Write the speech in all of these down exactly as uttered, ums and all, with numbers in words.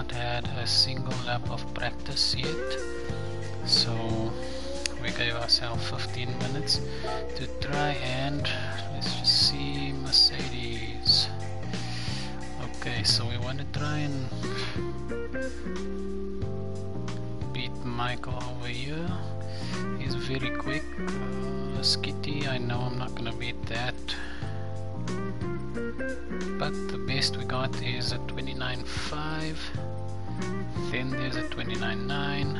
not had a single lap of practice yet, so we gave ourselves fifteen minutes to try and let's just see Mercedes. Okay, so we want to try and beat Michael over here. He's very quick. Uh, Skitty, I know I'm not gonna beat that, but the best we got is a twenty-nine point five. Then there's a twenty-nine point nine.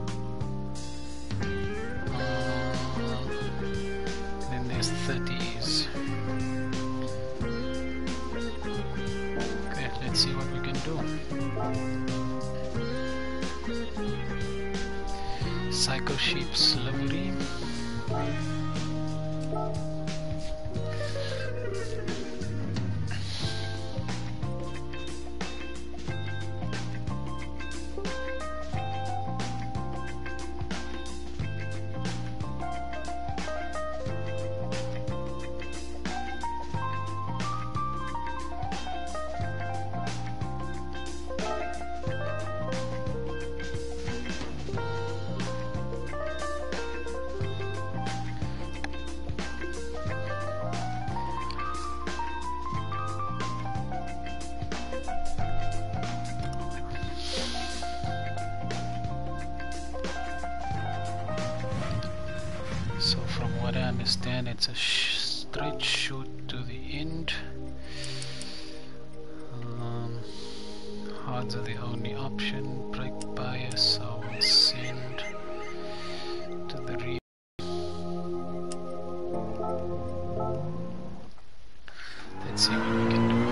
Uh, then there's thirties. Okay, let's see what we can do. Psycho Sheep's livery. So from what I understand, it's a sh straight shoot to the end. Um, hards are the only option. Brake bias I will send to the rear. Let's see what we can do.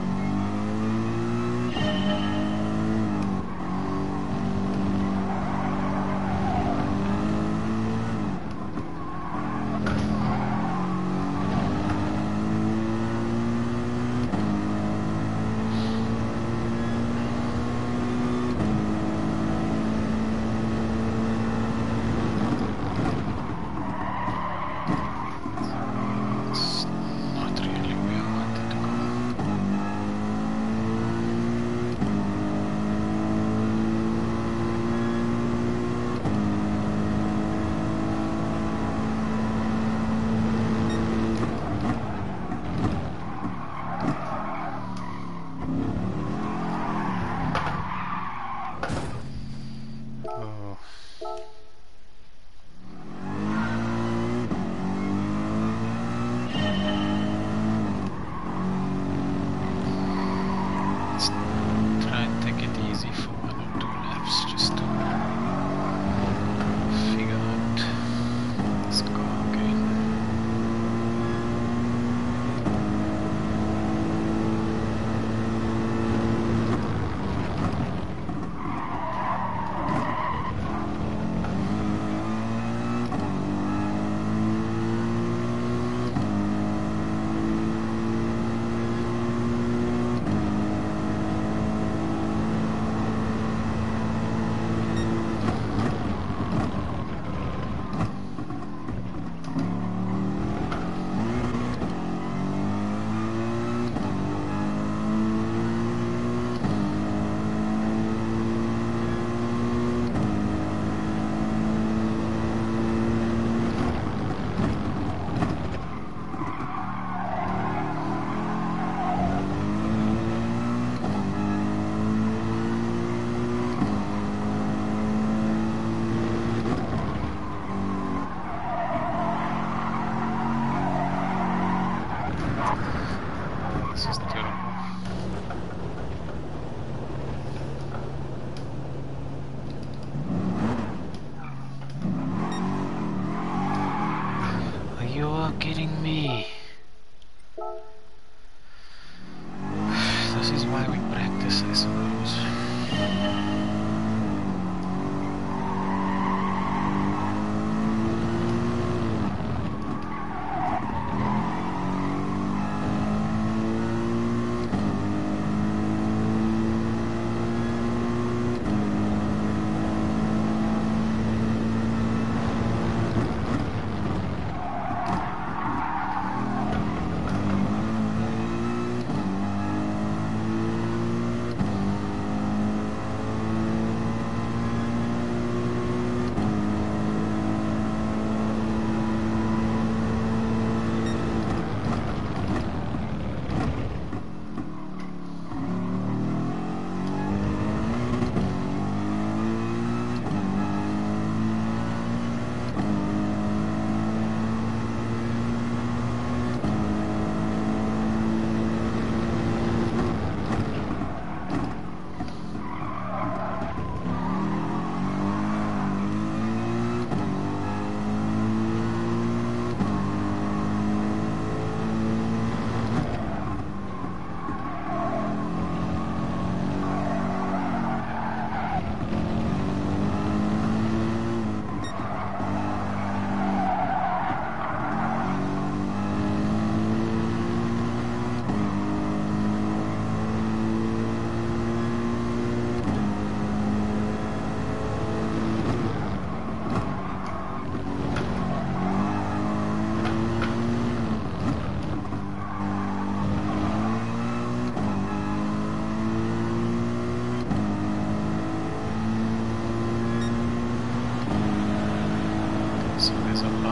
Kidding me. This is why we practice, I suppose.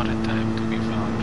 not a time to be found.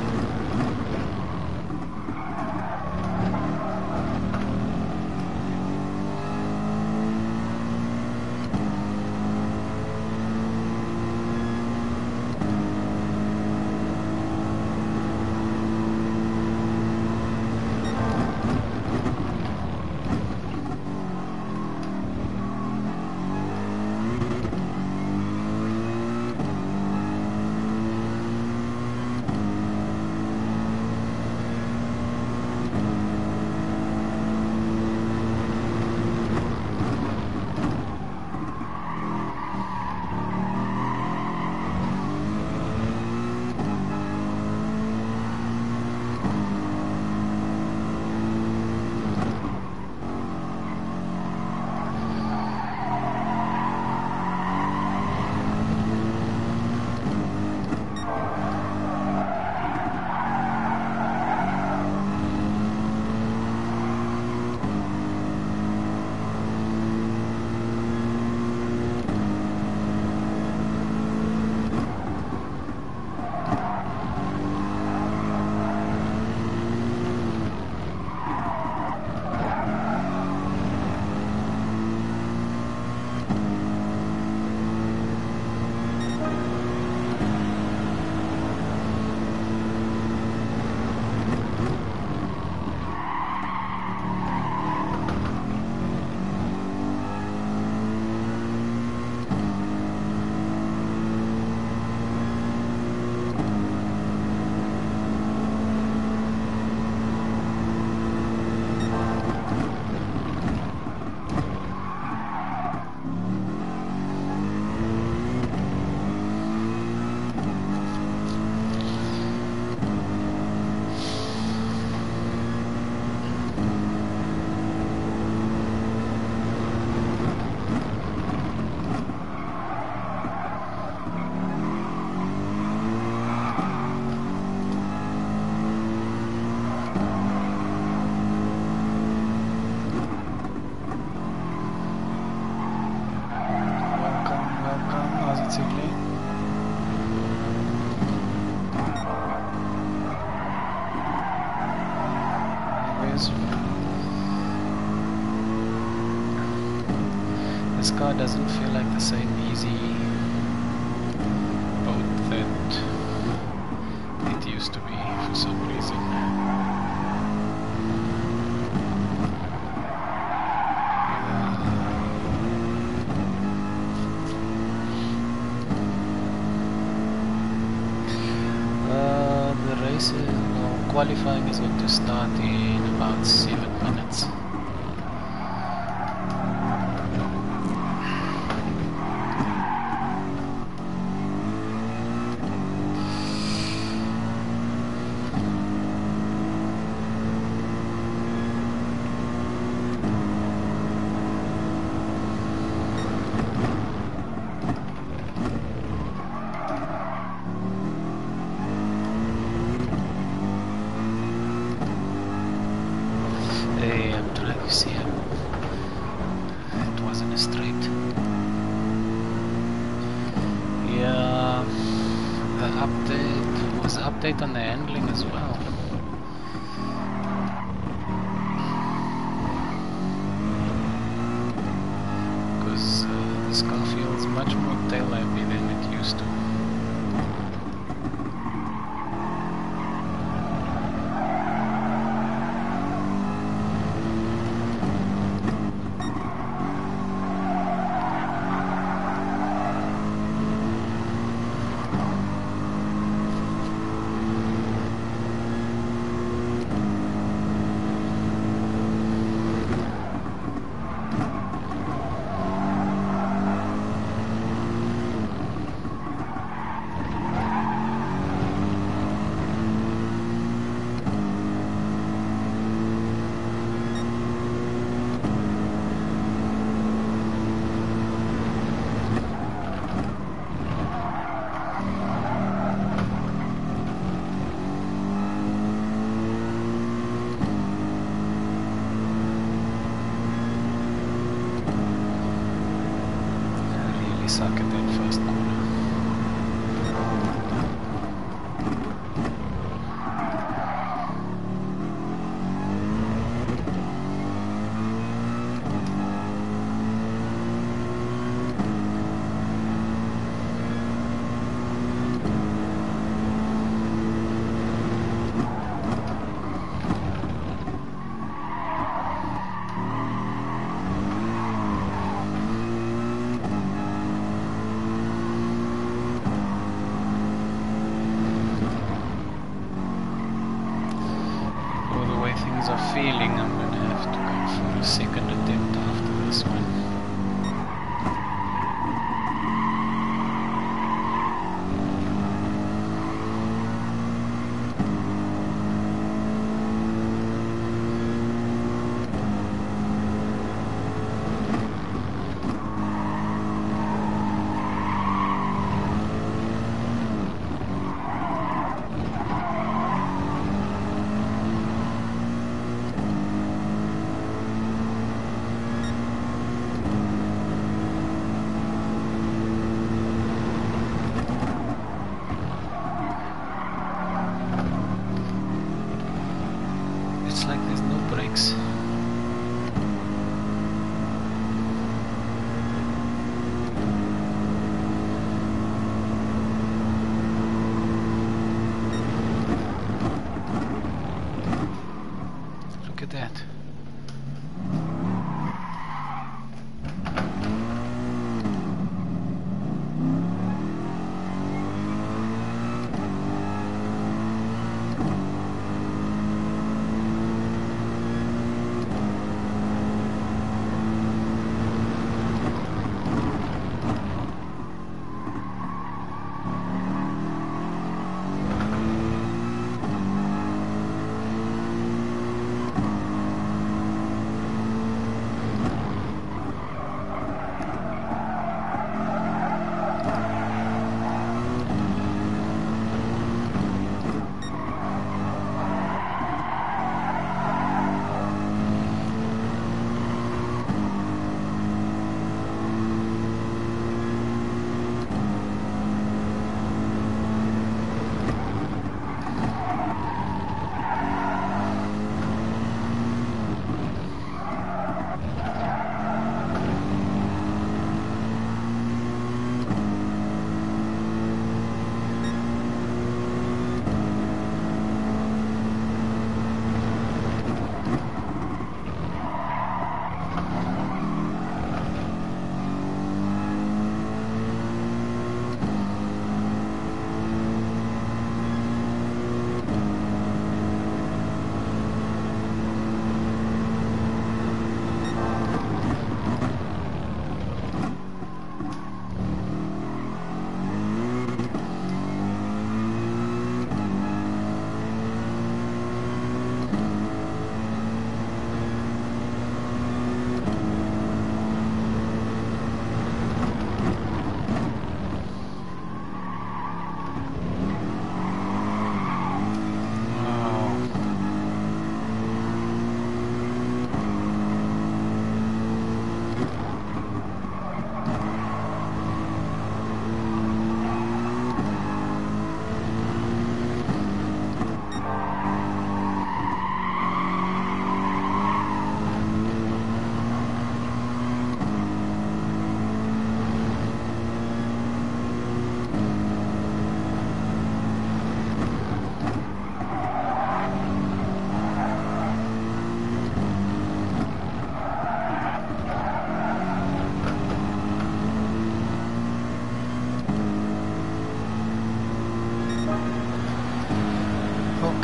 This car doesn't feel like the same easy boat that it used to be for some reason. Uh, the race is, well, qualifying is going to start in about seven minutes. Update on the handling as well. Because uh, this car feels much more tail heavy than it used to. Suck at that first corner.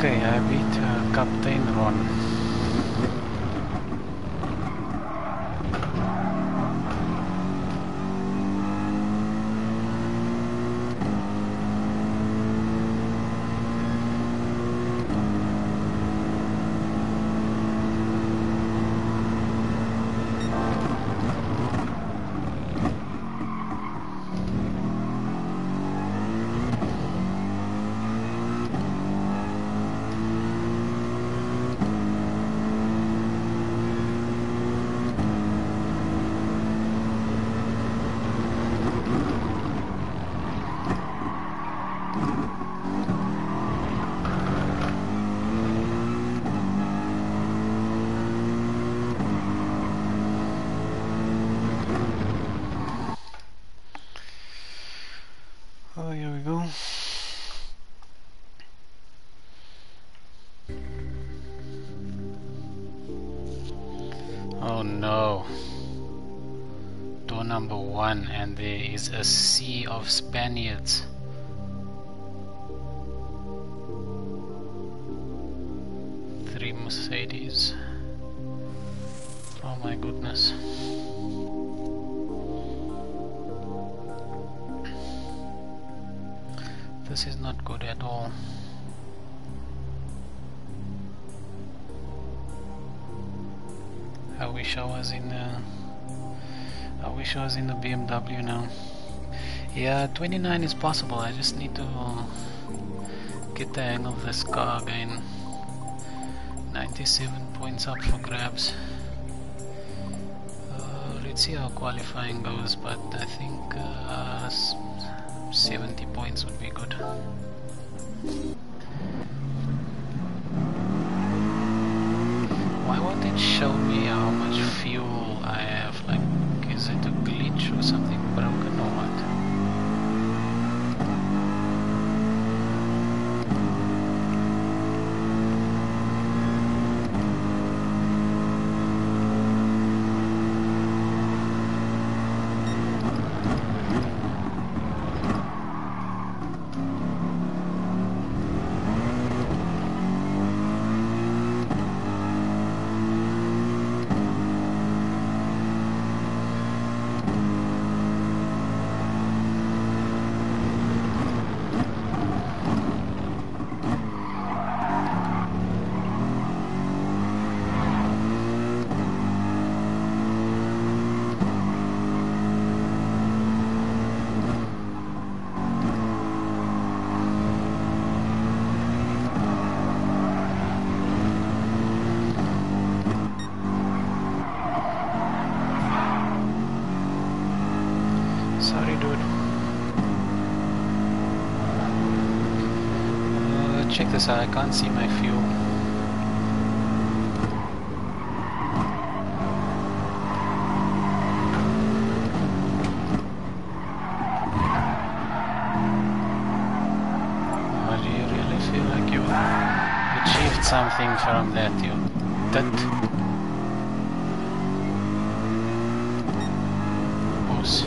Okay, I beat uh, Captain Ron. Oh, here we go. Oh no. Door number one, and there is a sea of Spaniards. Three Mercedes. Oh my goodness. This is not good at all. I wish I was in the I wish I was in the B M W now. Yeah, twenty-nine is possible. I just need to get the hang of this car again. ninety-seven points up for grabs. Uh, let's see how qualifying goes, but I think uh, seventy points would be good. Why won't it show me how much fuel I have? Like, is it a glitch or something broken or what? Sorry, dude. Uh, check this out, I can't see my fuel. Oh, do you really feel like you achieved something from that, you did? Boss.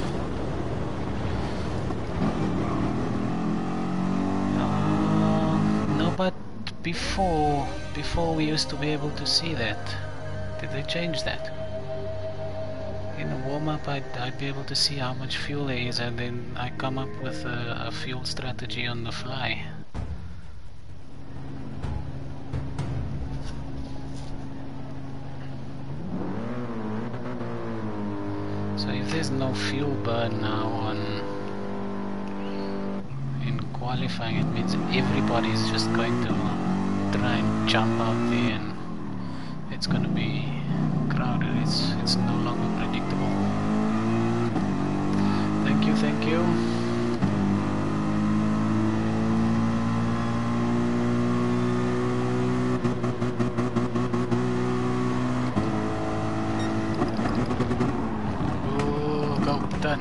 But before, before we used to be able to see that. Did they change that? In a warm-up, I'd, I'd be able to see how much fuel there is, and then I come up with a, a fuel strategy on the fly. So if there's no fuel burn now on qualifying, it means everybody is just going to try and jump out there, and it's going to be crowded. It's it's no longer predictable. Thank you, thank you. Oh, go, done.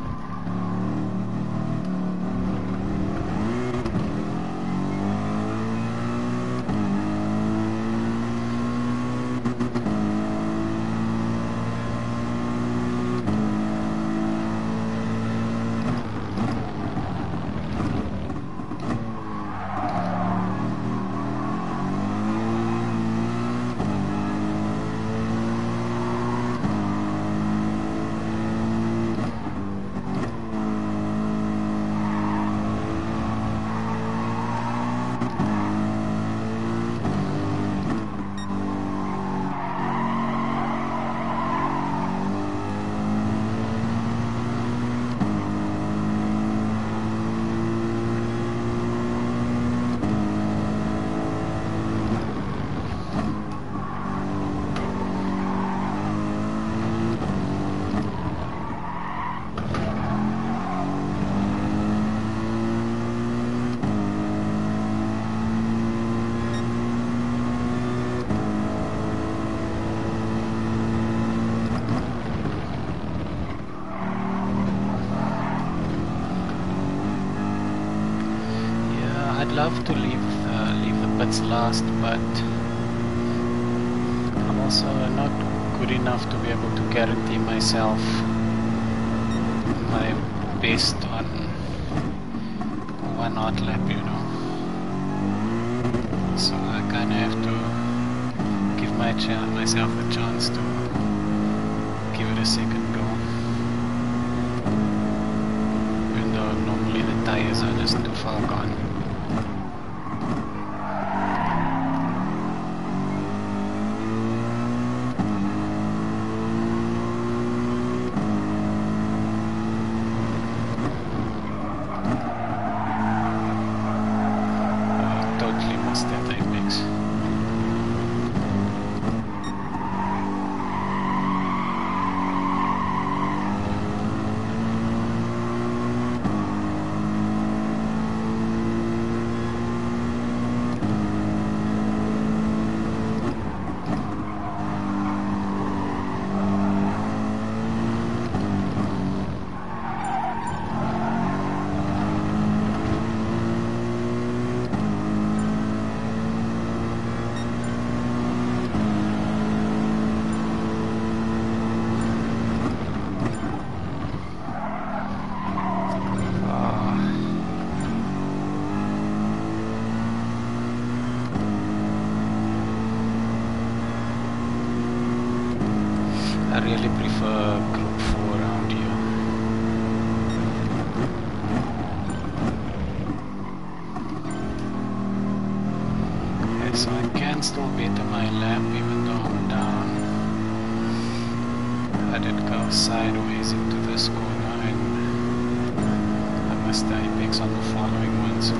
love to leave uh, leave the pits last, but I'm also not good enough to be able to guarantee myself my best on one hot lap, you know. So I kind of have to give my ch myself a chance to give it a second go, even though normally the tires are just too far gone. I really prefer group four around here. Okay, so I can still better my lap even though I'm down. I did go sideways into this corner and I missed the apex on the following one, so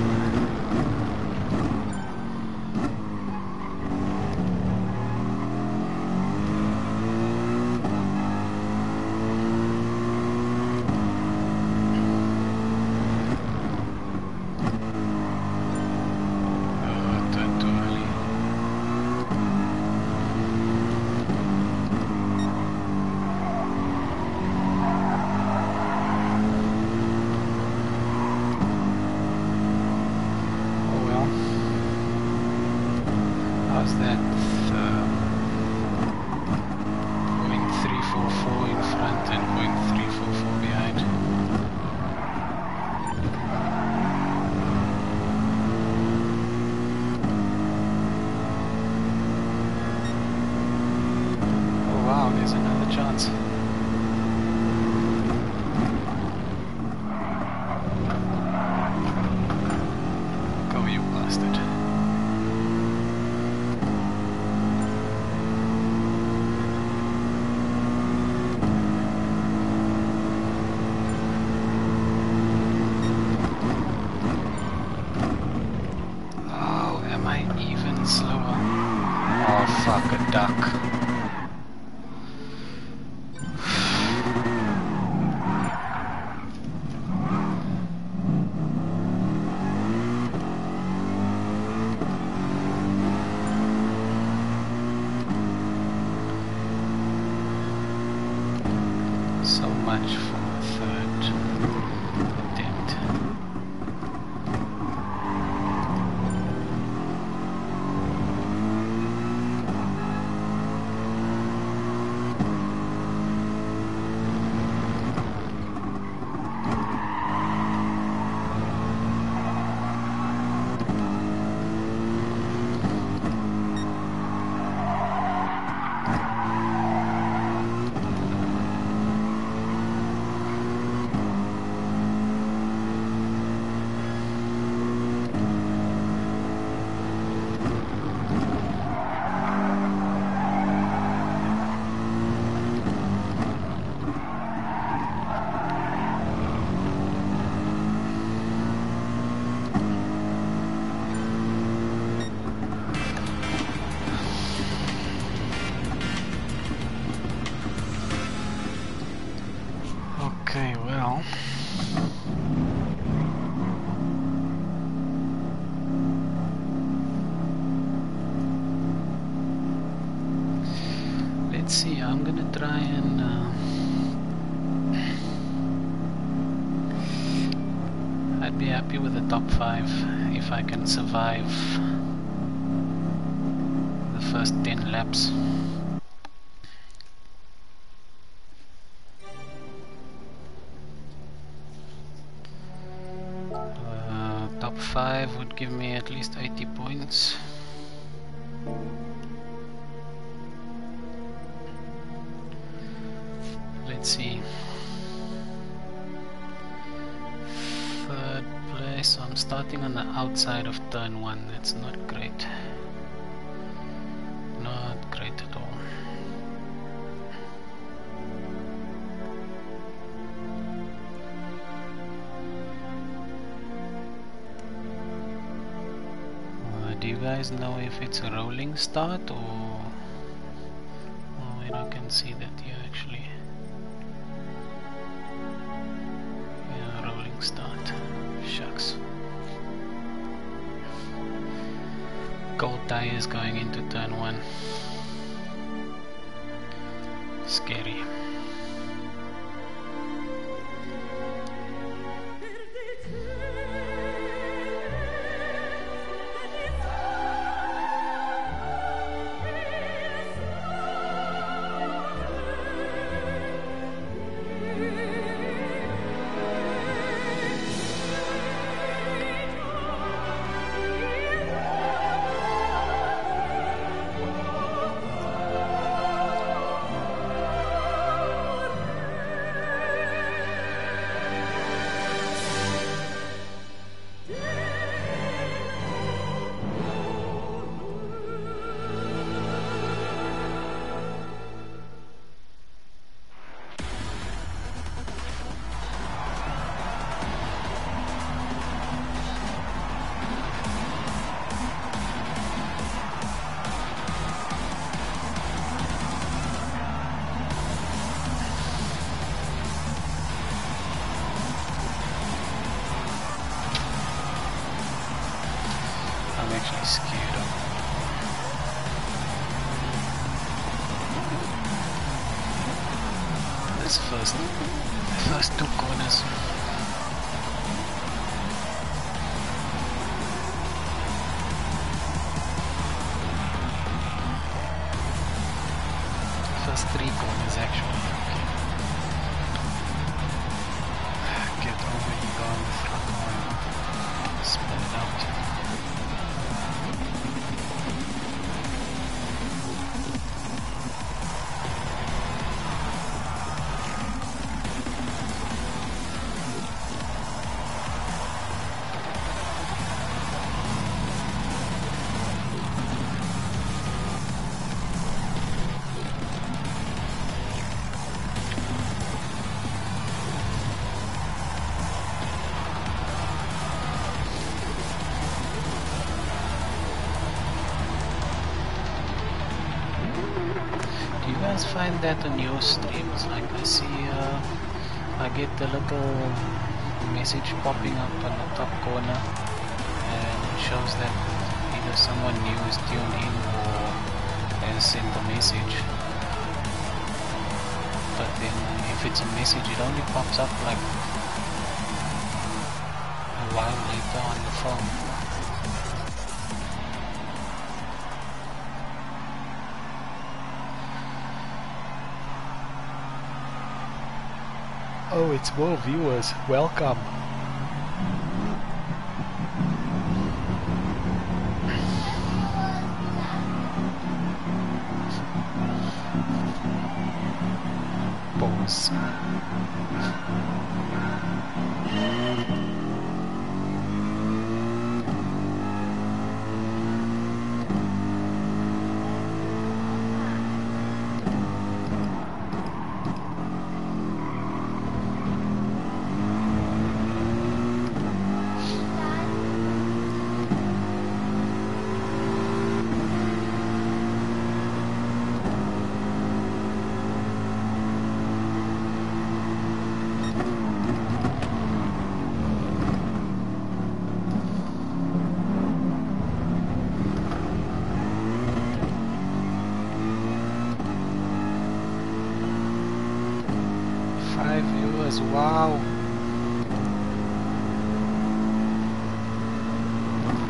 that uh, going three four four in front and going three four four behind. Oh wow, there's another chance. Go, you bastard. Slower. Oh fuck, a duck. So much for a third attempt. Okay, well, let's see, I'm gonna try and uh, I'd be happy with the top five if if I can survive the first ten laps. Uh, top five would give me at least eighty points. Let's see. Third place, I'm starting on the outside of turn one. That's not great. Not great at all. Uh, do you guys know if it's a rolling start or... Oh, wait, I can see that here actually. Start. Shucks. Cold tires going into turn one. Scary. I'm actually scared of this first, first two corners. First three corners actually. Okay. Get over you go on the front one. Spin it out. Do you guys find that on your streams? Like I see, uh, I get the little message popping up on the top corner and it shows that either someone new is tuned in or has sent a message. But then if it's a message, it only pops up like a while later on the phone. Oh, it's more viewers. Welcome. Pause. Wow.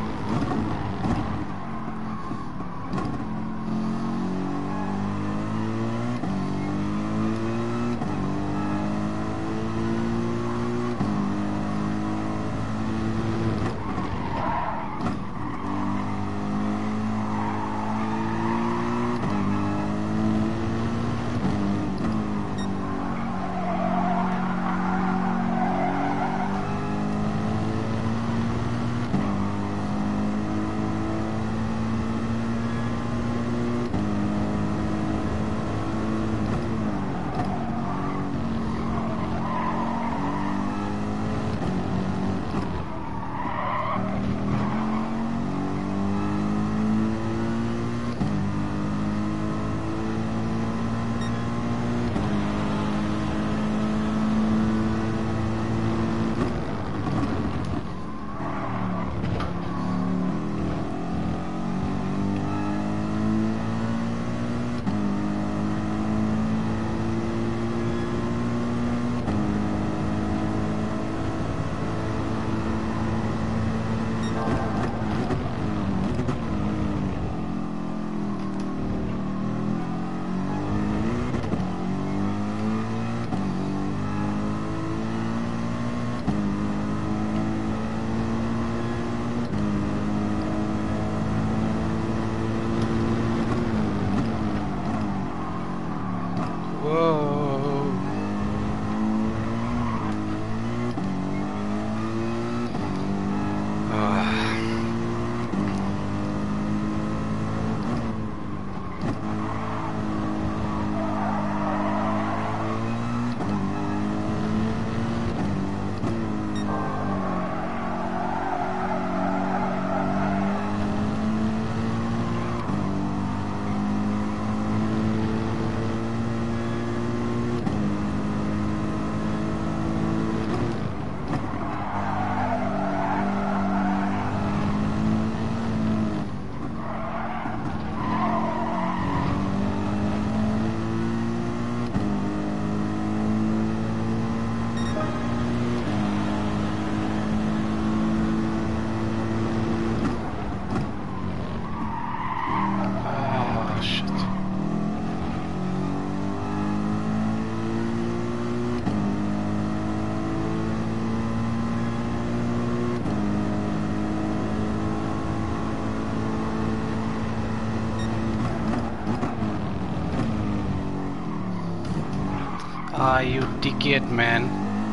Ah, you dickhead, man.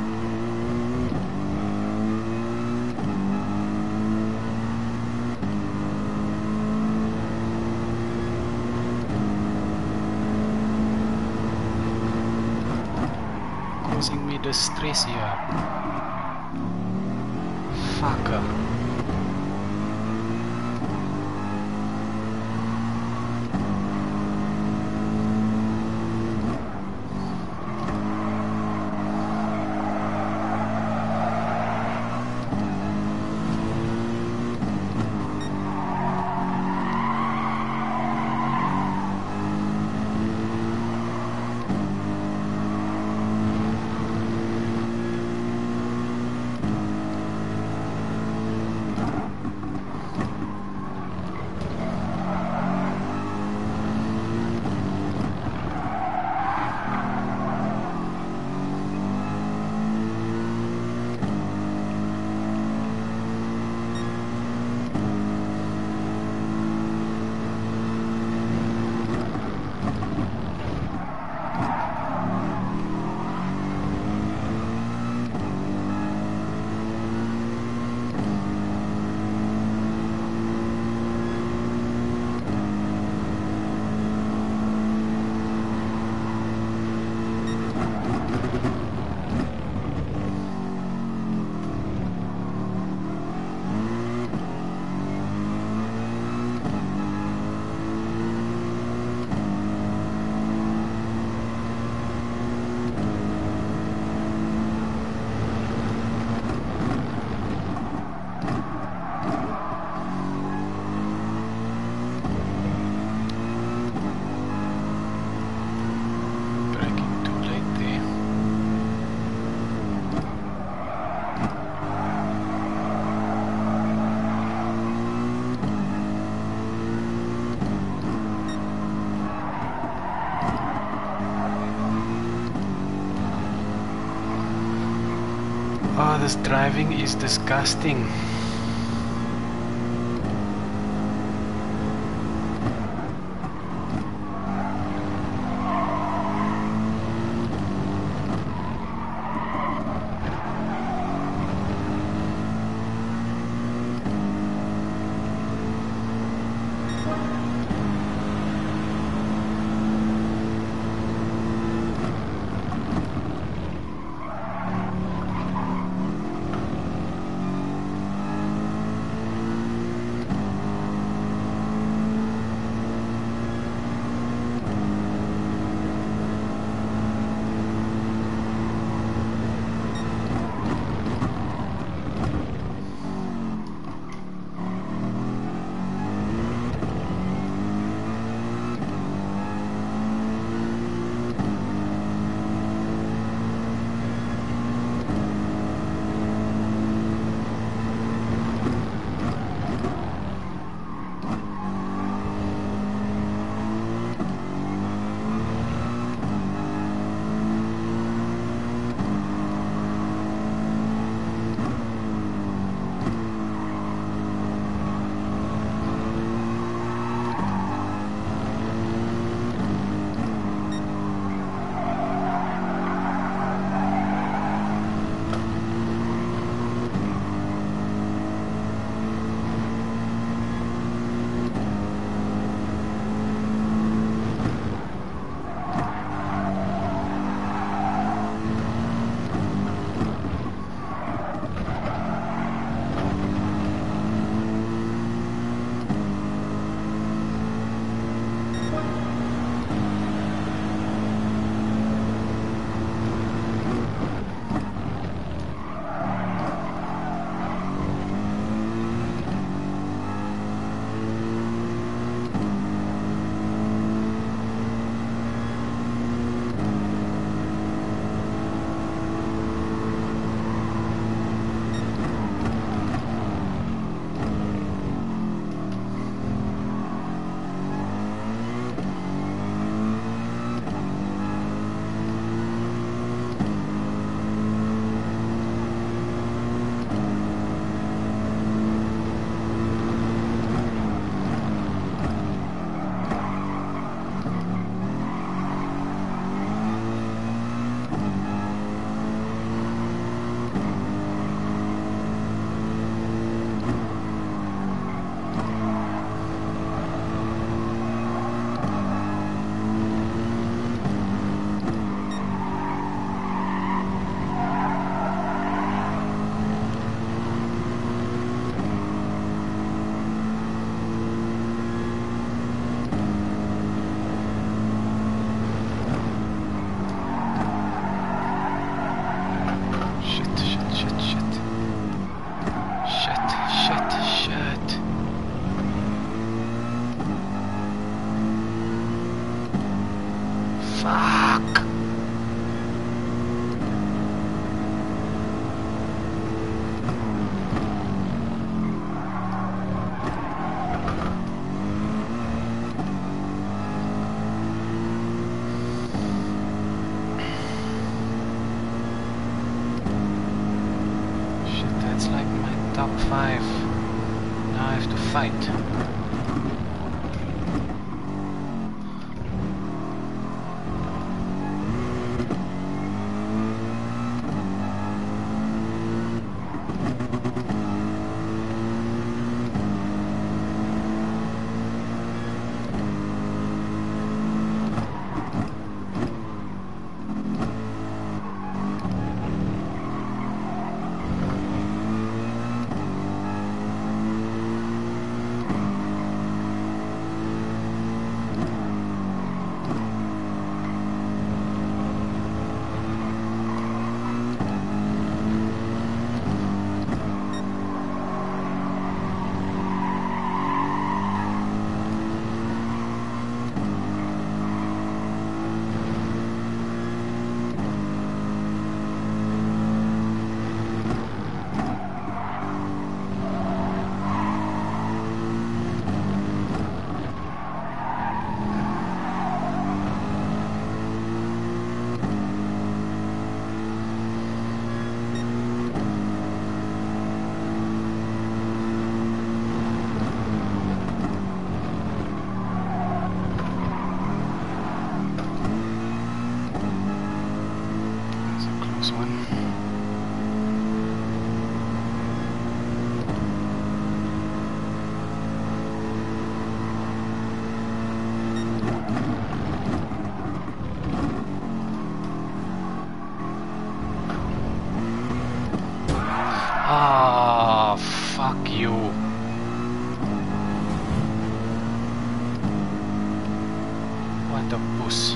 Causing me the stress here. Fucker. Oh, this driving is disgusting. That's like my top five. Now I have to fight. Ah, fuck you. What a puss.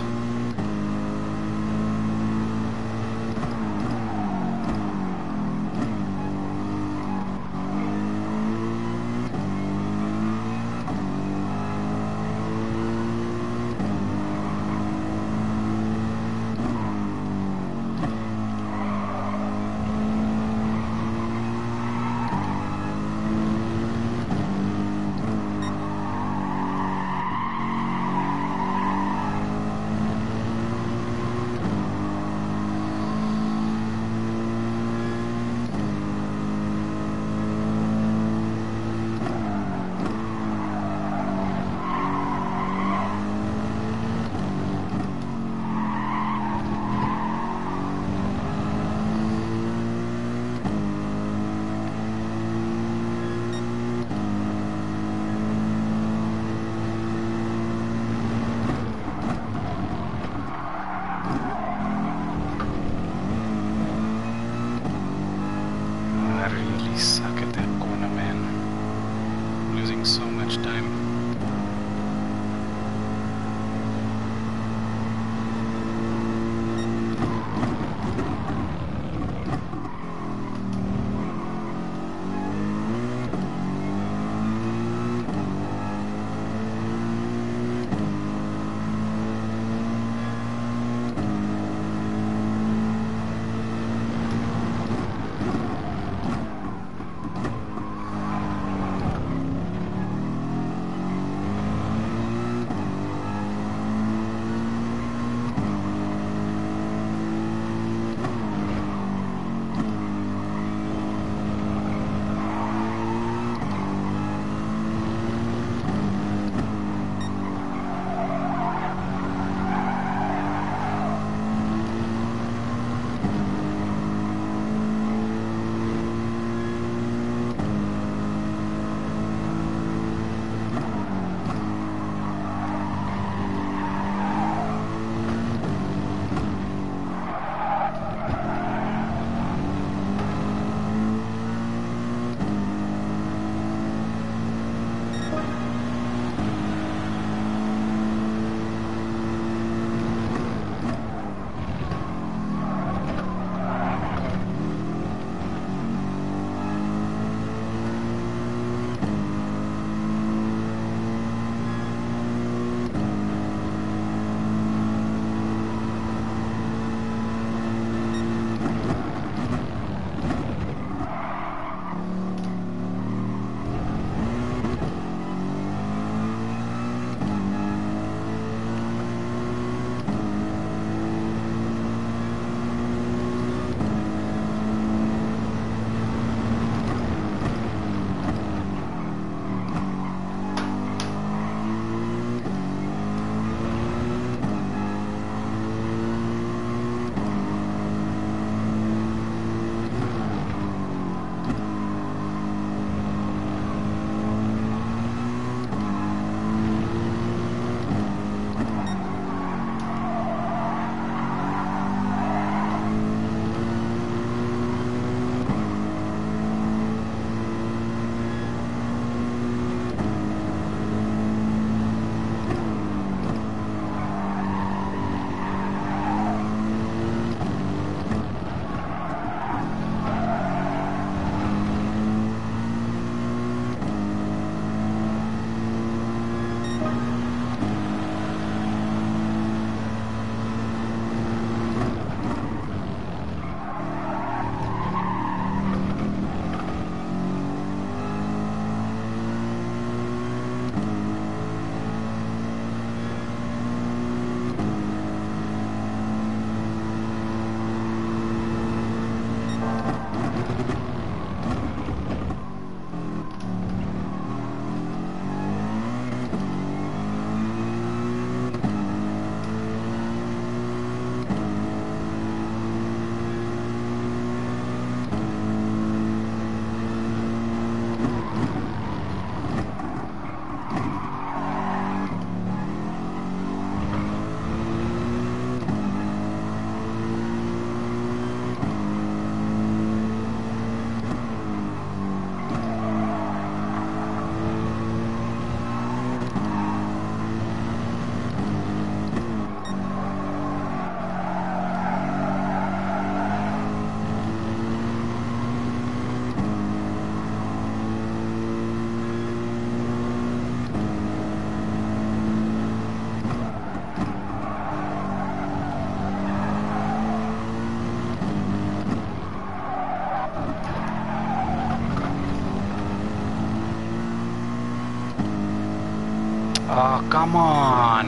Oh, come on!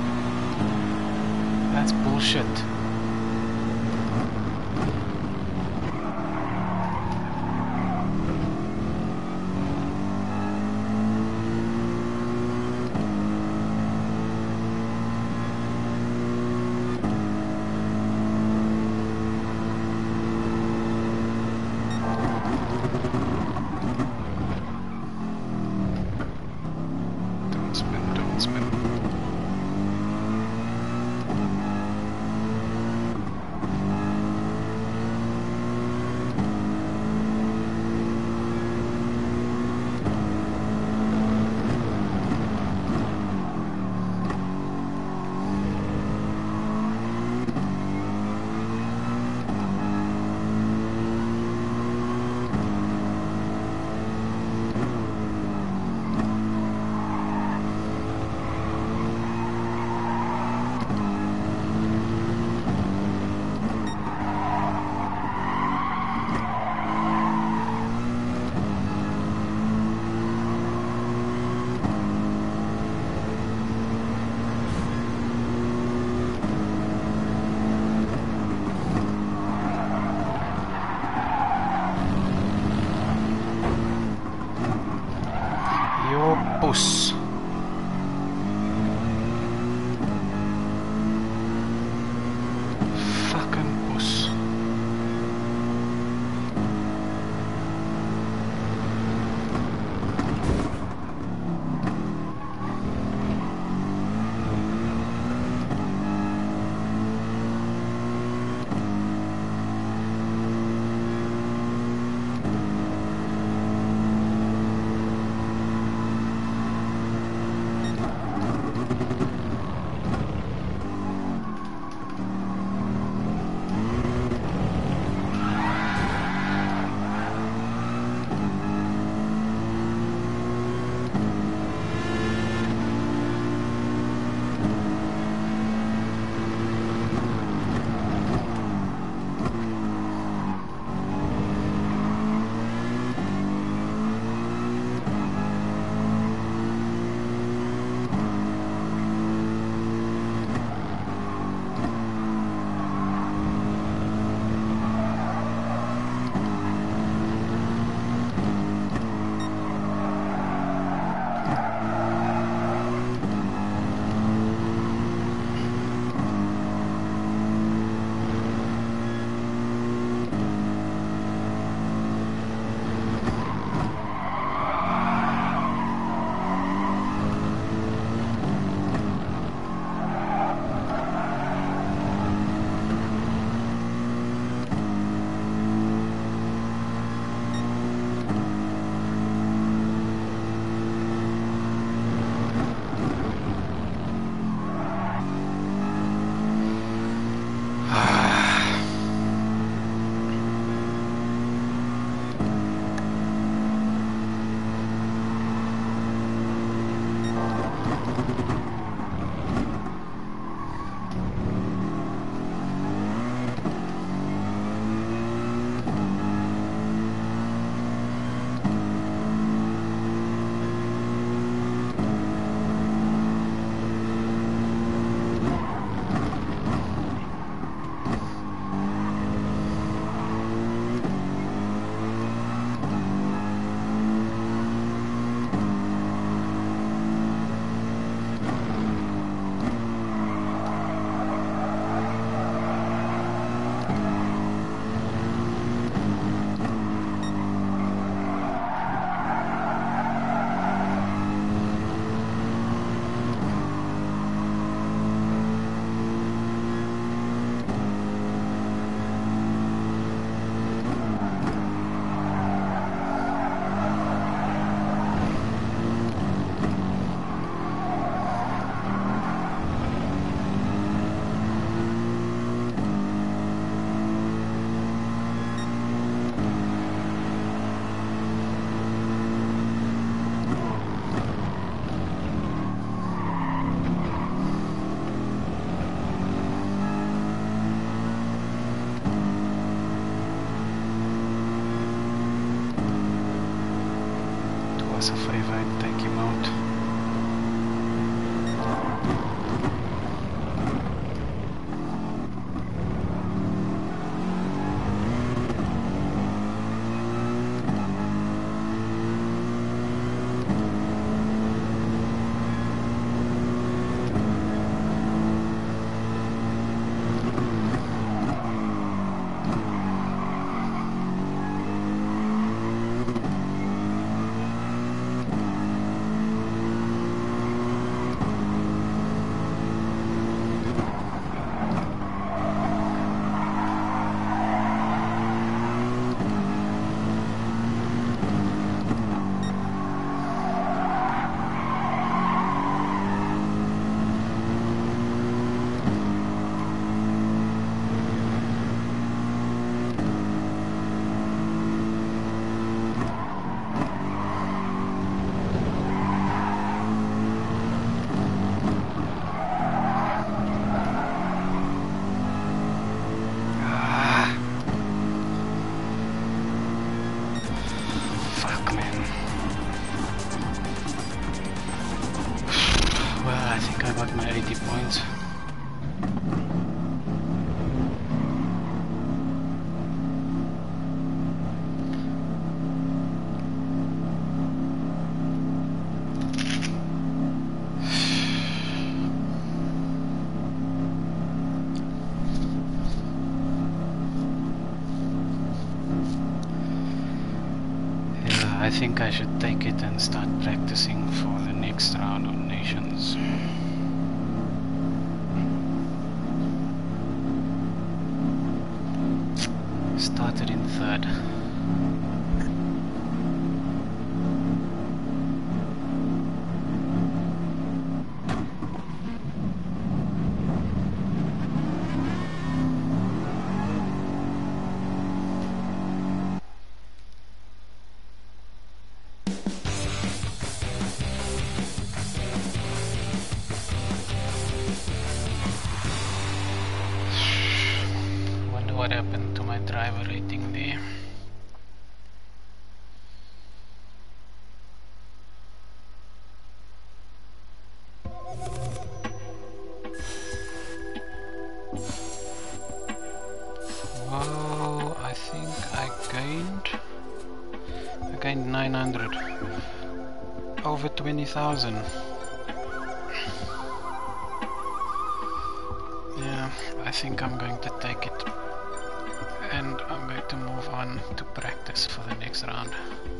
That's bullshit. Don't spin, don't spin. Bus. Fucking bus. was a favor and take him out. it. I think I should take it and start practicing for the next round of Nations. Started in third. What happened to my driver rating there? Whoa, I think I gained I gained nine hundred, over twenty thousand. Yeah, I think I'm going to take it. And I'm going to move on to practice for the next round.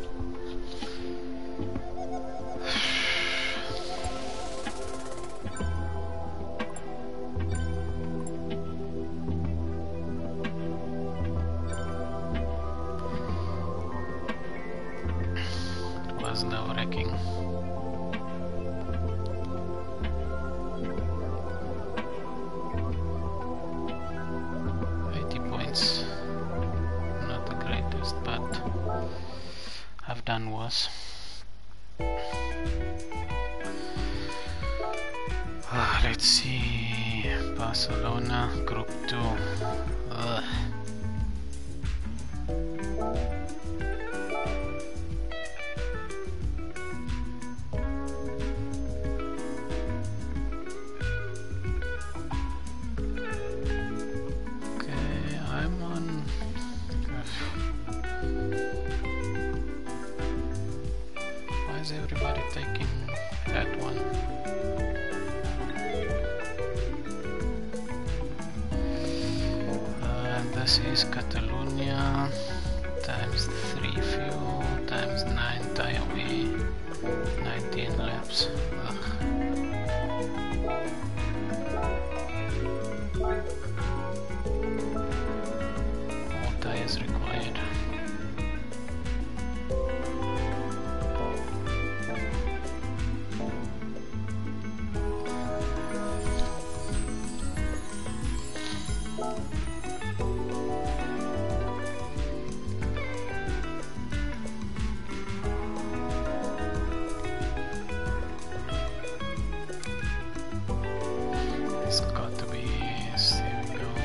It was nerve-wracking. eighty points. But I've done worse. Ah, let's see. Barcelona, Group two. Ugh. Okay, I'm on. Why is everybody taking that one? Uh, this is Catalonia times three fuel times nine tire way, nineteen laps. Ugh. All tires required. It's got to be, there we go.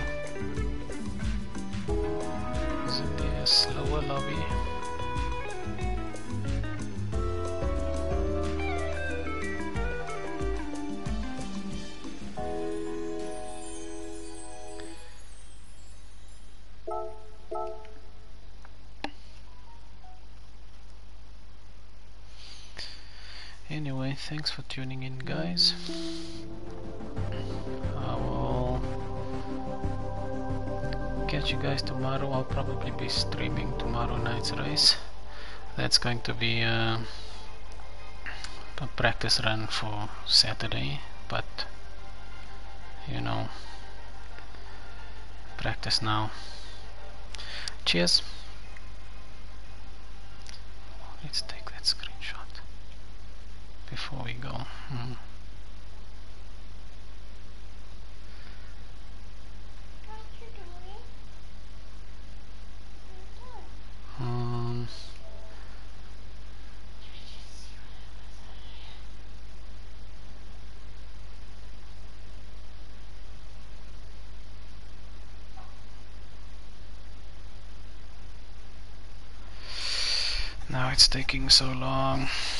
Isn't there a slower lobby? Anyway, thanks for tuning in, guys. I will catch you guys tomorrow. I'll probably be streaming tomorrow night's race. That's going to be a, a practice run for Saturday, but you know, practice now. Cheers. Let's take that screenshot before we go. Mm. Um, now it's taking so long.